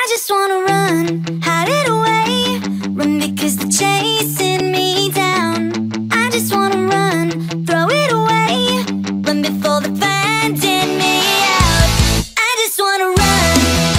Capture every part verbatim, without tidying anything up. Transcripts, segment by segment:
just wanna run, hide it away. Run because they're chasing me down. I just wanna run, throw it away. Run before they're finding me out. I just wanna run.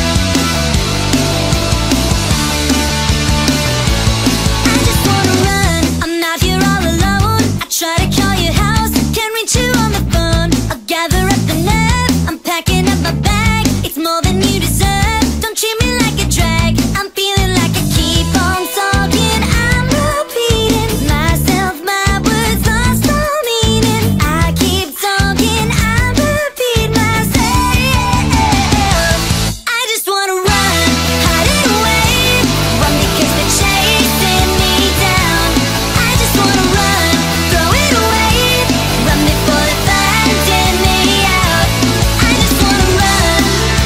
I just wanna run. I'm out here all alone. I try to call your house, can't reach you on the phone. I'll gather up the nerve, I'm packing up my bag. It's more than you deserve, don't treat me like a drag. I'm feeling like I keep on talking, I'm repeating myself, my words lost all meaning. I keep talking, I repeat myself. I just wanna run, hide it away. Run because they're chasing me down. I just wanna run, throw it away. Run before they're finding me out. I just wanna run.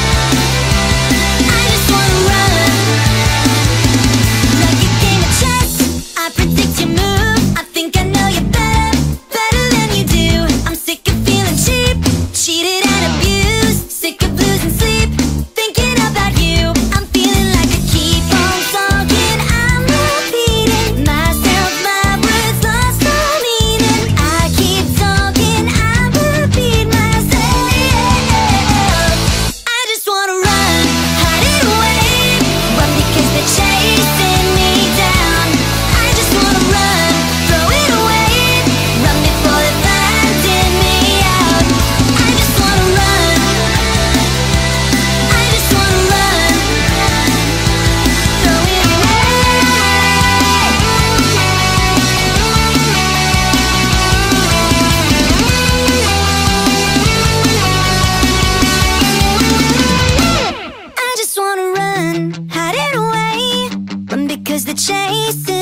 I just wanna run. Like a game of chess, I predict your move. I think I know you better, better than you do. I'm sick of feeling cheap, cheated and abused. Sick of losing sleep, thinking about you. I'm feeling like I keep on talking, I'm repeating myself, my words lost all meaning. I keep talking, I repeat myself. I just wanna run, hide it away. Run because they're chasing me down. I just wanna run, throw it away. Run before they're finding me out. I just wanna run. I just wanna run, throw it away. I just wanna run, hide it away. Run because they're chasing